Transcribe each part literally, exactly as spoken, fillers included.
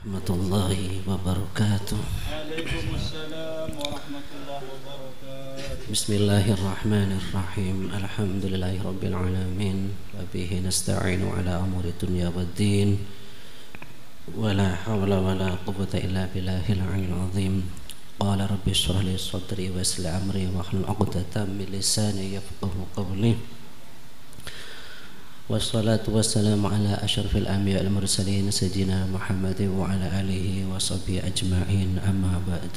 warahmatullahi wabarakatuh. Waalaikumsalam warahmatullahi wabarakatuh. Bismillahirrahmanirrahim. Alhamdulillahirabbil alamin wa bihi nasta'inu ala umuri dunya waddin. Wala hawla wala quwwata illa billahil aliyyil azim. Qala rabbi shrah li sadri wa yassir li amri wahlul 'uqdatam min lisani yafqahu qawli. Wassalatu wassalamu ala asyrafil anbiya wal mursalin sayyidina Muhammadin wa ala alihi wa sahbihi ajma'in, amma ba'du.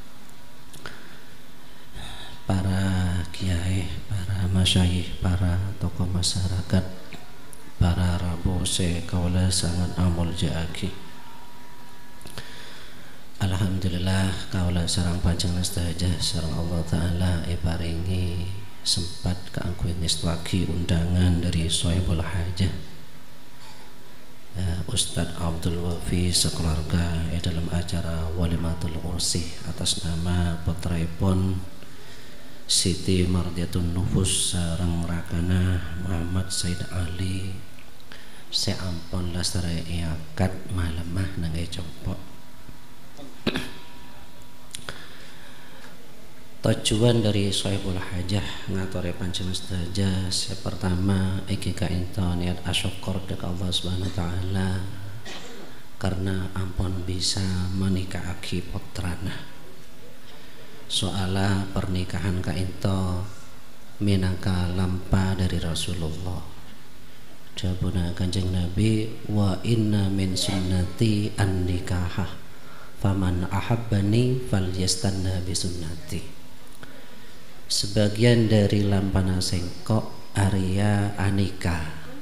Para kiai, para masyayikh, para tokoh masyarakat, para rabose kaula sangat amul jaaki. Alhamdulillah kaula sareng panjenengan sedaya sareng Allah taala iparingi sempat keangkuh nistwaki undangan dari Sohibul Hajah uh, Ustadz Abdul Wafi sekeluarga eh, dalam acara Walimatul Ursi atas nama putraipun Siti Mardiatun Nufus sareng rakana Muhammad Said Ali seampun lastare iakat malemah nangai compok. Tujuan dari Sohibul Hajah ngatore panjenengan sedaya pertama iki kainto niat asyukur dekat Allah Subhanahu wa taala karena ampun bisa menikahake putrana. Soala pernikahan kainto minangka lampa dari Rasulullah. Jabuna Kanjeng Nabi, wa inna min sunnati an nikahah faman ahabbani falyastanna bi sunnati. Sebagian dari lampana sengkok Arya Anika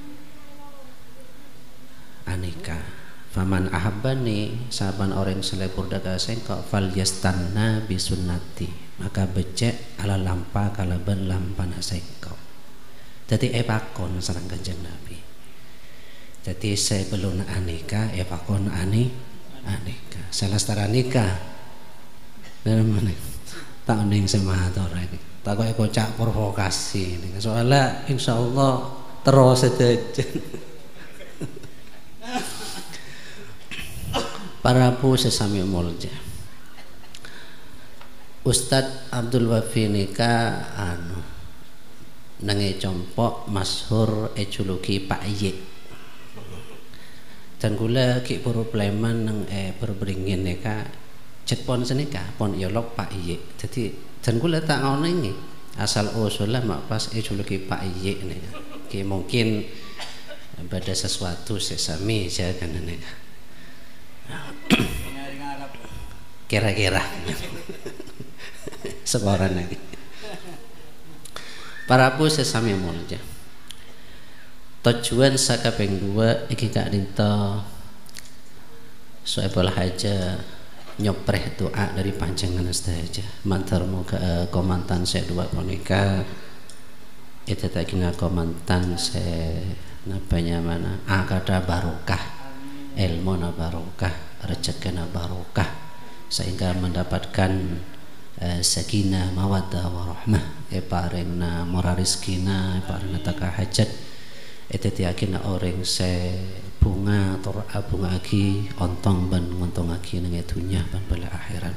Anika faman ahabbani saban orang selebur daga sengkok fal yastanna bisunnati maka becek ala lampa kalaban lampana sengkok. Jadi epakon sareng Kanjeng Nabi. Jadi saya belum Anika epakon ani Anika salah setara nikah dalam mana tak ning semator ini tak kok kocak provokasi ini soalnya insya Allah terus saja. Para pu sesami mulja Ustadz Abdul Wafi nika anu nange compok masyhur ejuluki Pak Ye dan gula ki puru pleman nang eh berberingin nika cet pon senika pon yolok Pak Ye jadi dan gula tak ngono ini asal usulnya mak pas ejuluki Pak Ye nih ki mungkin pada sesuatu sesami saya kan nih kira-kira sekoran lagi para pu sesami mulja tujuan sakaping dua iki kak dinto Sohibul Hajah nyopreh doa dari panjenengan sedaya mantar muga uh, komantan saya dua ponika itu takina komantan saya napanya mana akada barokah ilmu na barokah rezeki na barokah sehingga mendapatkan uh, sakinah mawaddah warahmah e paringna murah rezekina paringna taka hajat itu tiakina orang saya bunga atau bunga lagi ontong ban ngontong lagi nang dunya ban bala akhirat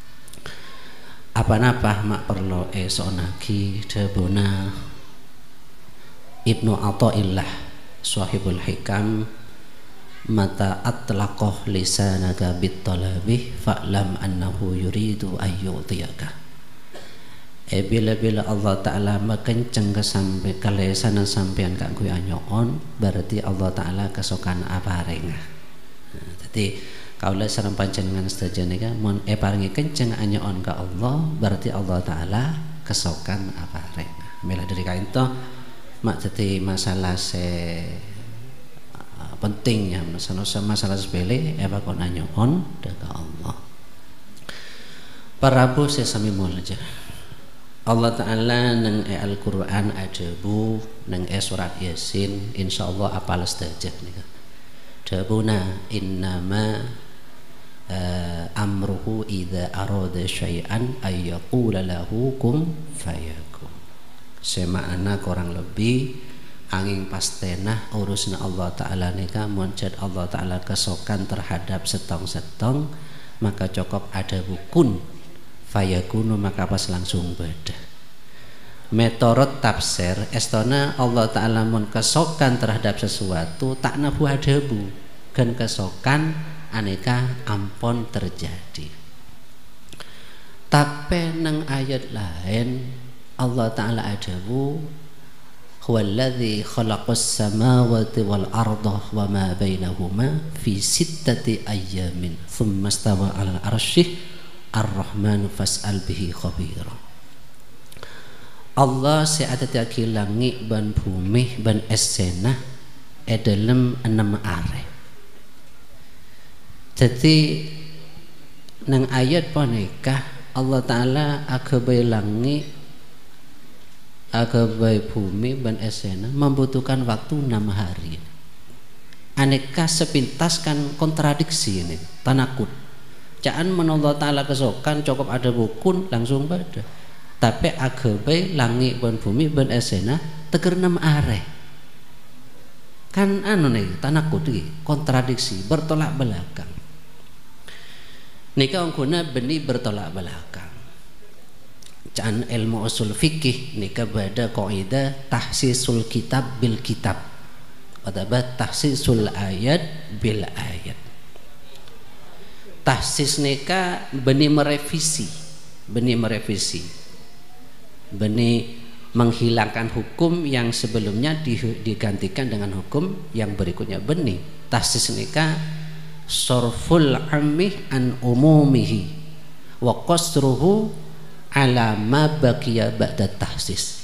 apa-apa mak perlu esok lagi debona Ibnu Athaillah Sohibul Hikam mata atlaqah lisanaka bit talabi fa'lam annahu yuridu ayyutiyaka. Eh bila-bila Allah Ta'ala makenceng kesampai kalesanan sampean kak kui anyoon berarti Allah Ta'ala kesokan apareng. Nah, jadi kaulah sareng panjenengan sedaya nika mun eh paringi kenceng anyoon ka Allah berarti Allah Ta'ala kesokan apareng. Mila dari kainto mak jadi masalah se uh, pentingnya masalah masalah sepele eh pakon anyoon ka Allah. Para bu sesami mulja Allah Ta'ala nang e Al-Quran ajabu nang e surat Yasin insyaallah apal sedaya nika dabuna innama uh, amruhu idza arada syai'an ay yaqula lahu kun fayakun. Semakna kurang lebih angin pastenah urusna Allah Ta'ala nika muncad Allah Ta'ala kesokan terhadap setong-setong maka cukup ada bukun fayakunu maka pas langsung beda. Metorot tafsir estona Allah Ta'ala mun kesokan terhadap sesuatu tak nabu adabu kan kesokan aneka ampon terjadi. Tapi nang ayat lain Allah Ta'ala adabu huwallazi khalaqas samawati wal arda wa ma bainahuma fi sittati ayyamin thumma stawa 'alal arsyih ar-rahmanu fas'al bihi khabira. Allah seadat langit ban bumi ban esena e dalam enam are. Jadi nang ayat panikah Allah Ta'ala agabai langit agabai bumi ban esena membutuhkan waktu enam hari. Aneka sepintas kan kontradiksi ini tanakut. Jangan menolak Ta'ala kesokan cukup ada bukun langsung pada. Tapi agabai langit ban bumi ban esena teger enam are. Kan anu nih tanakut iki kontradiksi bertolak belakang. Nika ongkuna beni bertolak belakang. Can ilmu usul fikih nika bada kaidah tahsisul kitab bil kitab atau tahsisul ayat bil ayat. Tahsis nika beni merevisi beni merevisi beni menghilangkan hukum yang sebelumnya digantikan dengan hukum yang berikutnya. Beni tahsis nika sorful amih an umumihi wa qasruhu ala ma baqiya ba'da tahsis.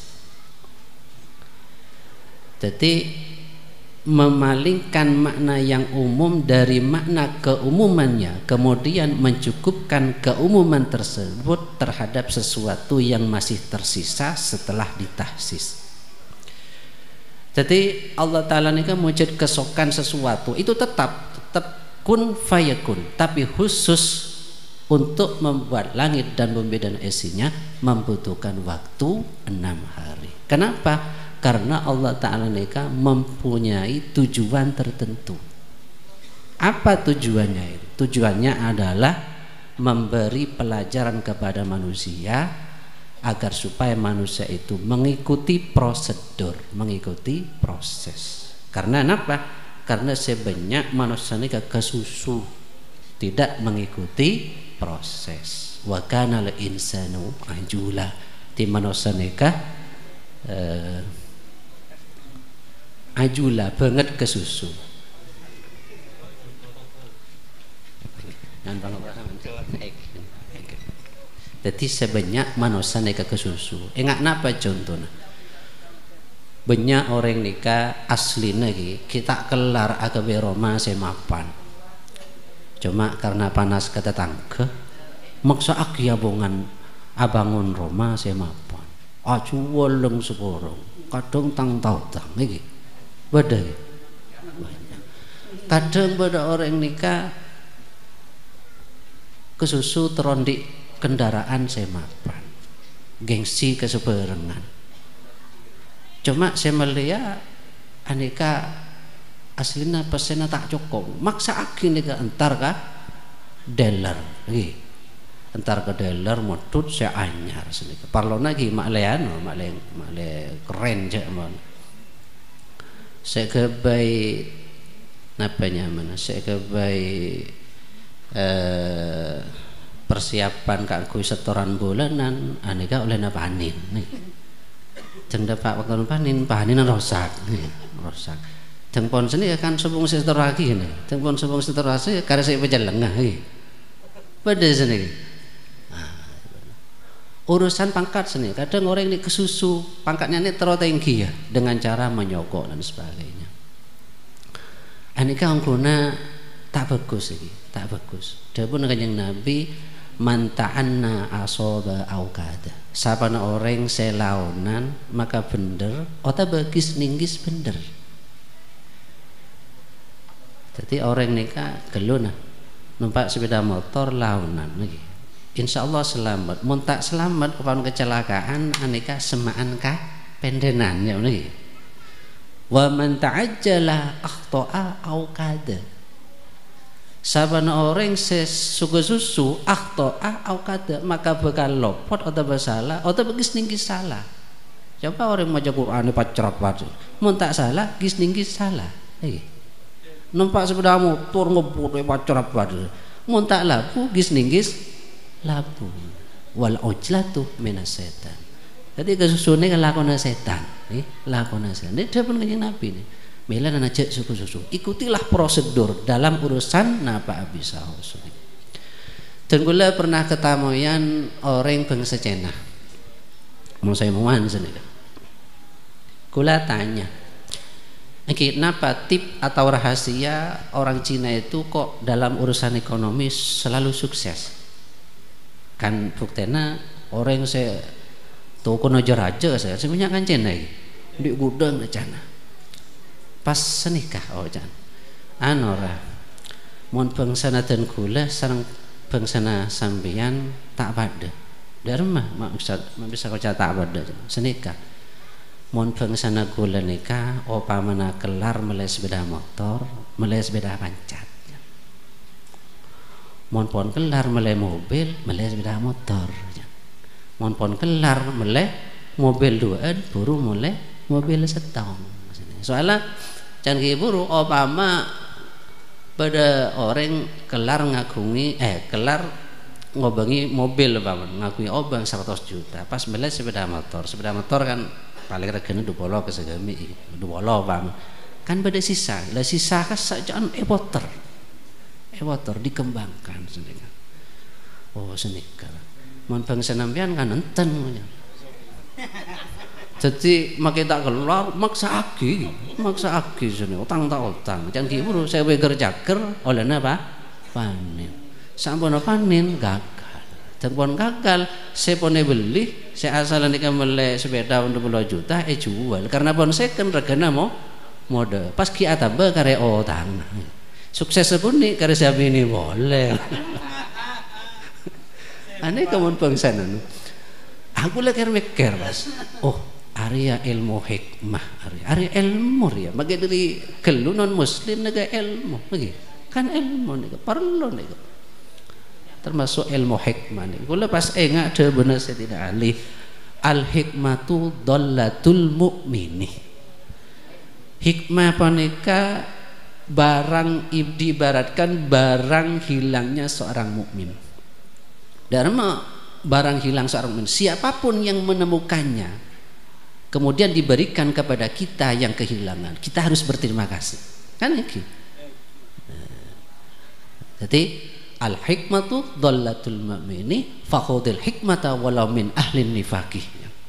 Jadi memalingkan makna yang umum dari makna keumumannya kemudian mencukupkan keumuman tersebut terhadap sesuatu yang masih tersisa setelah ditahsis. Jadi Allah Ta'ala ini kan mewujud kesokan sesuatu itu tetap tetap kun fayakun tapi khusus untuk membuat langit dan bumi dan isinya membutuhkan waktu enam hari. Kenapa? Karena Allah Ta'ala nika mempunyai tujuan tertentu. Apa tujuannya itu? Tujuannya adalah memberi pelajaran kepada manusia agar supaya manusia itu mengikuti prosedur, mengikuti proses. Karena apa? Karena sebanyak manusia nika kesusu tidak mengikuti proses. Wa kana al insanu ajula di manusia nika uh, ajula banget ke susu. Jadi sebanyak manusia nika ke susu. Ingat napa contohnya? Banyak orang nika asli lagi kita kelar agawe Roma semapan. Cuma karena panas kata tangke maksa aki abongan abangun Roma semapan. Aju wolong seporong kadang tang tau tang iki. Badai banyak. Kadang pada orang nikah kesusu terondik kendaraan semapan gengsi keseberengan. Cuma saya melihat aneka aslinya pesena tak cukup maksa aki nika entar ka dealer lagi entar ke dealer modut saya anyar senika parlo lagi mak leano mak le mak le keren je mon saya kebai napanya mana saya kebai eh, persiapan kanggo setoran bulanan aneka oleh napanin nih jeng dapat waktu panin panin rosak nih rosak jeng pon sini kan sebung setor lagi nih jeng pon sebung setor lagi karena saya pejalengah nih pada sini nah, urusan pangkat sini kadang orang ini kesusu pangkatnya ini terlalu tinggi ya dengan cara menyokok dan sebagainya aneka angkuna tak bagus lagi tak bagus dia pun kanjeng Nabi manta'anna asoba aukada sapana orang selaunan maka bener ota bagis ninggis bener. Jadi orang nikah geluna numpak sepeda motor launan lagi insya Allah selamat mun tak selamat kapan kecelakaan aneka semaan kah pendenan ya lagi Wa man ta'ajjala akhta'a au kada. Sabana orang sesuka susu akhta'a au kada, maka bakal lopot atau bersalah atau begis ninggi salah. Coba orang maca Quran pacarat pacar, mun tak salah gis ninggi salah. Iki. Numpak sepeda motor ngebut pacarat pacar. Mun tak laku gis ninggis laku. Wal ujlatu minas setan. Jadi kesusune kan lakona setan, nih lakona setan. Ini dia pun kanjeng Nabi nih. Mila dan ajak susu-susu. Ikutilah prosedur dalam urusan napa abisa usul. Dan kula pernah ketamoyan orang bangsa Cina. Mau saya muan sini. Kula tanya, Oke, kenapa tip atau rahasia orang Cina itu kok dalam urusan ekonomi selalu sukses? Kan buktinya orang saya toko nojar aja saya semuanya kan Cina di gudang di Cina. Pas senikah oh Cina. Anora, mon bangsana dan gula sarang bangsana sambian tak pada. Dharma mak bisa bisa kau tak pada senikah. Mon bangsana gula nikah opa mana kelar meleh sepeda motor meleh sepeda pancat. Mon pon kelar meleh mobil meleh sepeda motor. Mon pon kelar meleh mobil duaan buru meleh mobil setong. Soalnya can ki buru opama pada orang kelar ngagungi eh kelar ngobangi mobil paman ngakui obang seratus juta pas meleh sepeda motor sepeda motor kan paling regane dua puluh ke segami dua puluh paman kan pada sisa lah sisa kan sajaan e-motor e-motor dikembangkan sendiri oh senikah mon bangsa nampian kan enten jadi makai tak kelar maksa agi maksa agi sini utang tak utang jangan kiburu saya bekerja ker oleh apa panen sampun panen gagal dan pun gagal saya pun beli saya asalan ikan beli sepeda untuk dua puluh juta eh jual karena pun second regana mau mode pas ki ataba kare utang sukses pun nih kare siapa ini boleh aneh kamu bangsa nanu aku lagi mikir mas oh Arya ilmu hikmah, Arya, Arya ilmu ya. Bagi dari kelu non Muslim naga ilmu, bagi kan ilmu nih, perlu nih. Termasuk ilmu hikmah nih. Kalau pas enggak ada benar saya tidak alih. Al hikmatu dollatul mu'mini. Hikmah panika barang diibaratkan barang hilangnya seorang mukmin. Dharma barang hilang seorang mukmin. Siapapun yang menemukannya kemudian diberikan kepada kita yang kehilangan, kita harus berterima kasih kan iki nah, jadi al hikmatu dhallatul mu'mini fakhudil hikmata walau min ahlin nifaqih.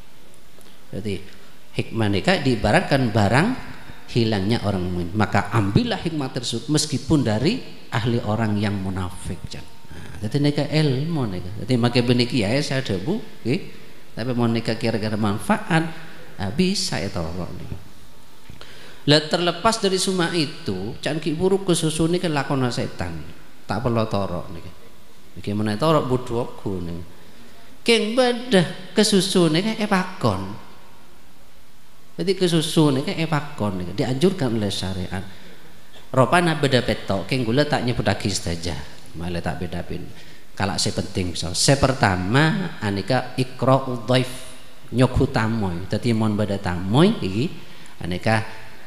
Jadi hikmah nikah diibaratkan barang hilangnya orang mukmin, maka ambillah hikmah tersebut meskipun dari ahli orang yang munafik. Nah, jadi nikah ilmu nikah jadi makai beniki ya saya debu okay? Tapi mau nikah kira-kira manfaat nah, bisa itu lah terlepas dari semua itu can ki buruk kesusu ini kan lakona setan tak perlu torok nih bagaimana torok budokku nih keng badah kesusu nih kayak epakon jadi kesusu nih kayak epakon nih dianjurkan oleh syariat ropana beda petok keng gula tak nyebut lagi saja malah tak beda pin kalau saya penting misal saya pertama anika ikro udhaif nyokhu tamoy tadi mon bada tamoy iki aneka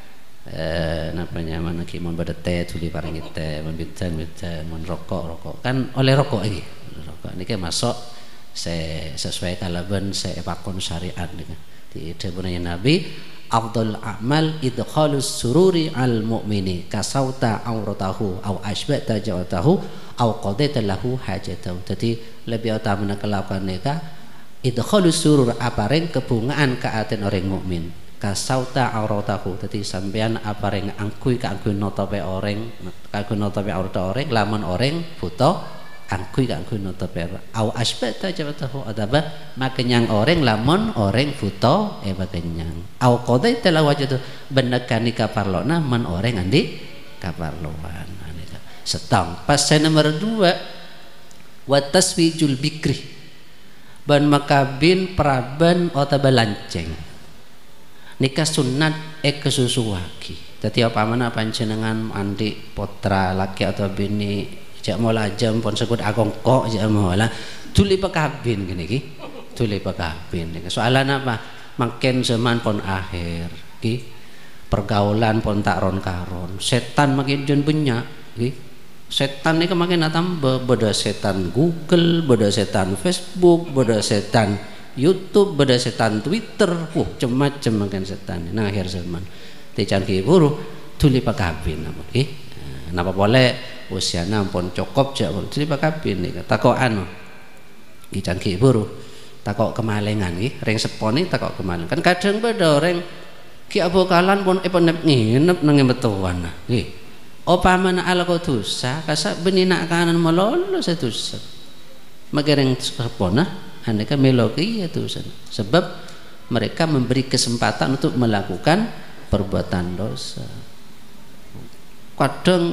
eh namanya mana ki mon bada teh tuli paringi teh mon bidan bidan mon rokok rokok kan oleh rokok iki rokok niki masuk saya sesuai kalaban saya pakon syariat niki di dawuhnya Nabi afdal a'mal idkhalus sururi al mu'mini kasauta auratahu au asbata jawatahu au qadaita lahu hajatahu. Jadi lebih utama kelakuan nika idkhalus surur apareng kebungaan ke aten orang mukmin kasauta auratahu. Jadi sampean apareng angkui ka angkui notope orang ka notope aurata orang lamun orang buta angkui ka angkui notope au asbata jawatahu adaba makenyang orang lamun orang buta e makenyang au qadaita lahu hajatahu benekan ka parlona man orang andi kaparloan setong. Pas saya nomor dua wa taswijul bikri ban makabin praban otaba lanceng nikah sunat e kesusuwaki. Dadi apa mana panjenengan andi putra laki atau bini jak mola jam pon sekut akongkok jak mola duli pekabin gini ki. Duli pekabin. Soalan apa? Makin zaman pon akhir ki. Pergaulan pon tak ron karon. Setan makin jen banyak ki. Setan ini makin tambah, beda setan Google, beda setan Facebook, beda setan YouTube, beda setan Twitter, wah macam-macam makin setan. Nah akhir zaman, tijan ki buru, tuli pakabin, apa ki? Napa boleh usia nampun cukup je, tuli pakabin ni. Takok anu, tijan ki buru, takok kemalengan ki, reng seponi takok kemalengan. Kan kadang beda orang ki abokalan pun epon nginep nang betuan, ki. Opa mana ala kau dosa, kasak benina kanan melolo saya dosa. Magereng sepona, aneka melogi ya dosa. Sebab mereka memberi kesempatan untuk melakukan perbuatan dosa. Kadang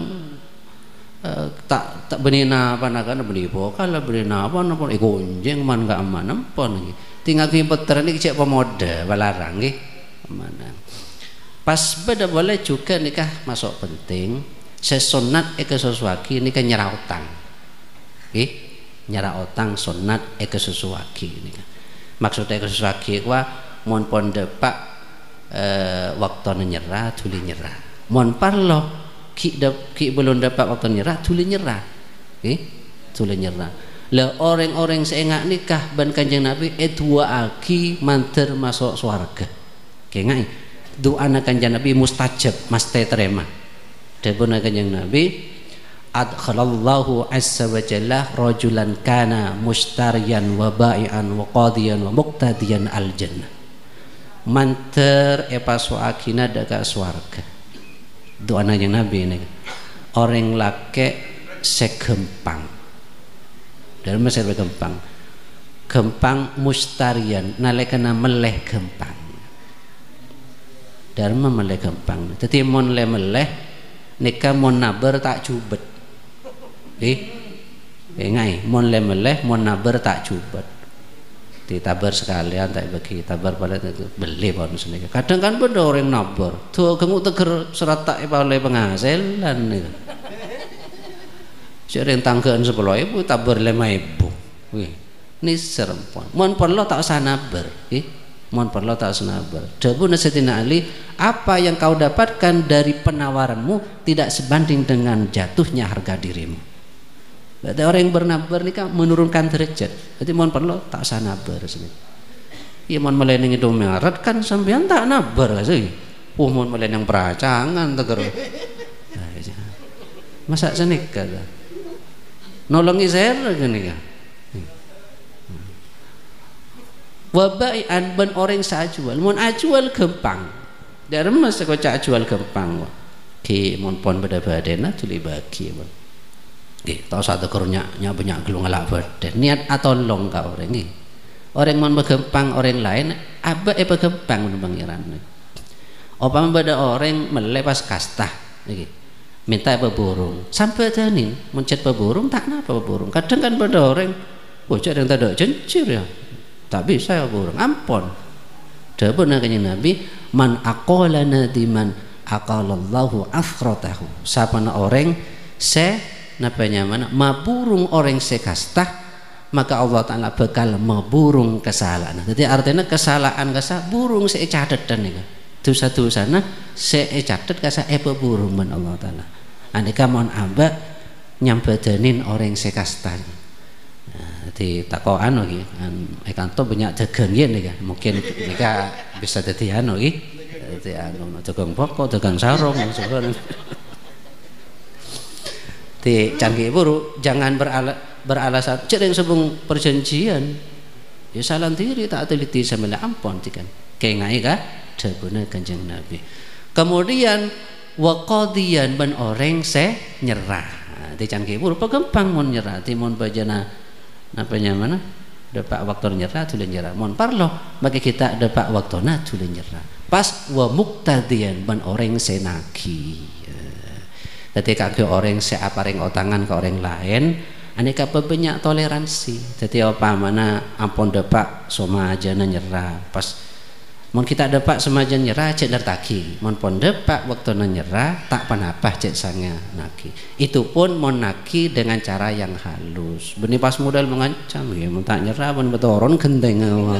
uh, tak tak benina apa nak kan beli kalau benina apa nak pun ikunjeng man gak aman nampon. Tinggal kimputer ni cek pemoda balarang ni mana. Pas beda boleh juga nikah masuk penting. Sesunat eke sesuaki ini kan nyerah utang, eh nyerah utang sunat eke sesuaki ini kan. Maksudnya eke sesuaki wa mon pon depak eh, waktu nyerah tuli nyerah. Mon parlo ki de, ki belum dapat waktu nyerah tuli nyerah, eh tuli nyerah. Le orang-orang seengak nikah ban kanjeng Nabi edua aki manter masuk swarga. Kengai doa kanjeng Nabi mustajab mesti terima. Dapun kanjeng Nabi adkhalallahu azza wa jalla rajulan kana mustariyan wa bai'an wa qadiyan wa muqtadiyan al jannah manter epaswaakina daga swarga. Doa kanjeng Nabi ini orang laki segempang dalam mesir gempang gempang mustariyan nalekana meleh gempang dalam meleh gempang dadi mon le meleh nikah mon naber tak cubet, eh, engai mon lemeleh mon naber tak cubet, ditabar sekalian tak bagi tabar pada itu beli pun senika. Kadang kan benda orang naber, tuh kamu teger serat tak oleh penghasilan itu. Sering tanggaan sepuluh ibu tabar lima ibu, wih, ini serempon. Mon perlu tak usah naber, eh. Mohon perlu tak senabar. Dapun Sayyidina Ali, apa yang kau dapatkan dari penawaranmu tidak sebanding dengan jatuhnya harga dirimu. Berarti orang yang bernabar ini kan menurunkan derajat. Jadi mohon perlu tak senabar. Iya mohon meleneng itu meret kan sampean tak nabar sih. Oh mohon meleneng peracangan teger. Masa senika dah. Nolongi saya gini kan. Wabaian ben orang sajual mon ajual gempang dari masa kau cak ajual gempang ki mon pon beda badena tuli bagi bon ki tau satu kerunya nya banyak gelung alak badan niat atau long kau orang ni orang mon begempang orang lain aba e begempang mon pangeran opama beda orang melepas kastah iki minta beburung sampai danin mencet beburung tak napa beburung kadang kan beda orang bocah yang tak ada cencir ya tak bisa burung ampun. Dapun kanjeng Nabi man aqala nadiman aqalallahu afratahu. Sapana orang se napanya mana maburung orang se kastah maka Allah Taala bakal maburung kesalahan. Jadi artinya kesalahan kasa burung se cadetan niku. Dosa-dosana se cadet kasa epe burung man Allah Taala. Andika mon amba nyambedanin orang se kastah. Di takoan lagi, ikan to banyak dagang nih kan, mungkin mereka bisa jadi anu lagi, jadi anu dagang pokok, dagang sarung, sebagainya. Di canggih buru, jangan berala, beralasan, cek yang sebelum perjanjian, ya salah diri tak teliti sama ampun kan, kayak ngai kah, jabuna kanjeng Nabi. Kemudian waqadiyan ban orang se nyerah, di canggih buru, pegempang mon nyerah, timon bajana. Napanya mana dapat waktu nyerah tulen nyerah mon parlo bagi kita dapat waktu na tulen nyerah pas wa muqtadiyan ban orang senaki jadi kaki orang se apareng otangan ke orang lain aneka banyak toleransi jadi apa mana ampun dapat soma aja na nyerah pas Mon kita depak semajan nyerah cek dartaki, mon pon depak waktu nyerah tak panapah cek sanga naki. Itu pun mon naki dengan cara yang halus. Beni pas modal mengancam ya, mon tak nyerah pun betoron genteng.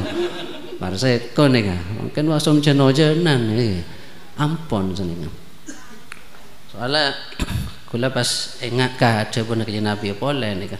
Parse konenga, mungkin wasum jeno-jenan eh. Ampun senengan. Soalnya kula pas ingat ka ada pun ke Nabi boleh nika.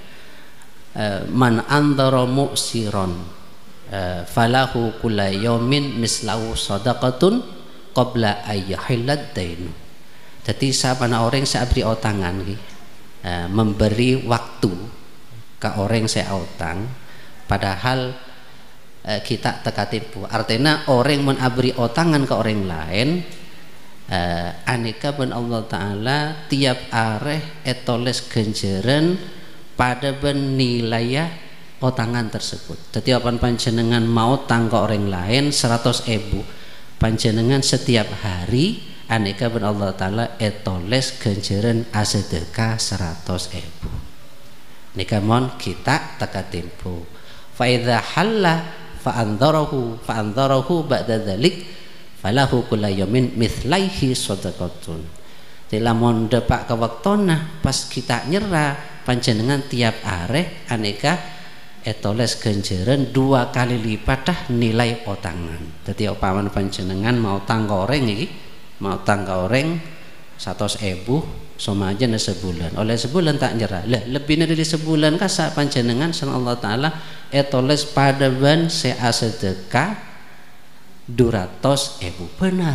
Man andara muksiron Uh, falahu kulla yaumin mislahu sadaqatun qabla ayyahilad dainu. Jadi siapa orang saya beri otangan uh, memberi waktu ke orang saya otang padahal uh, kita teka tipu. Artinya orang memberi otangan ke orang lain uh, aneka ben Allah Ta'ala tiap areh etoles genjeren pada ben nilai otangan tersebut. Jadi apan panjenengan mau tangga orang lain seratus ribu panjenengan setiap hari aneka ben Allah Ta'ala etoles genjeren asedekah seratus ribu. Nika mon kita teka tempo. Fa idza halla fa anzarahu fa anzarahu ba'da dzalik falahu kullu yaumin mithlaihi shadaqatun. Dilamun depak ke waktona pas kita nyerah panjenengan tiap areh aneka etoles genjeren dua kali lipat dah nilai otangan. Jadi opaman panjenengan mau tangga orang iki, mau tangga orang seratus ribu sama aja sebulan. Oleh sebulan tak nyerah. Lah lebih dari sebulan kasa panjenengan san Allah Ta'ala etoles pada ban sea sedekah dua ratus ribu benar.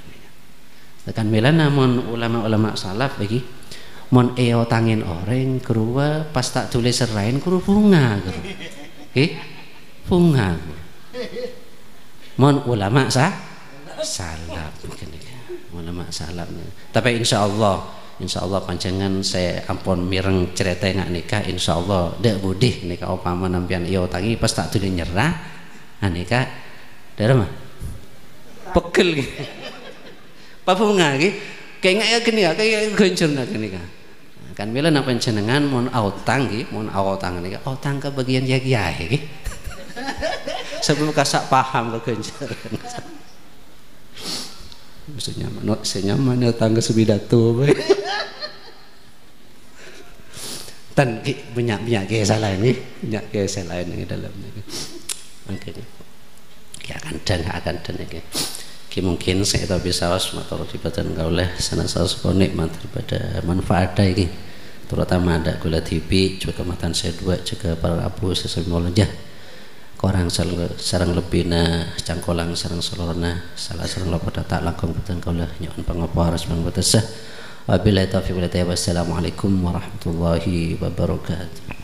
Tekan mila namun ulama-ulama salaf lagi mon eo tangin orang kerua pas tak tulis serain kuru bunga kuru eh bunga mon ulama sah salaf mungkin ulama salaf tapi insya Allah insya Allah panjangan saya ampun mireng cerita ngak nikah insya Allah dek budih nikah opama nampian eo tangi pas tak tulis nyerah nikah dari mah pegel apa bunga gitu kayak nggak ya gini ya kayak gencur nak gini kan kan bila nak panjenengan mon autang gi mon autang nih autang ke bagian jagi gi sebelum kasak paham ke kencaran maksudnya mana senyaman autang ke sebidato tan ki banyak banyak ke salah ini banyak ke salah ini dalam ini oke ya akan dan akan dan ini ki mungkin saya tak bisa was motor dibatan kau oleh sana saus konek daripada manfaat ini terutama ada gula T V juga kematan saya dua juga para abu sesuai molajah korang sarang lebih na cangkolang sarang seluruhna salah sarang lopat tak langkung betul kau lah nyon pengopo harus mengbetesah wabillahi taufiq wal hidayah wassalamualaikum warahmatullahi wabarakatuh.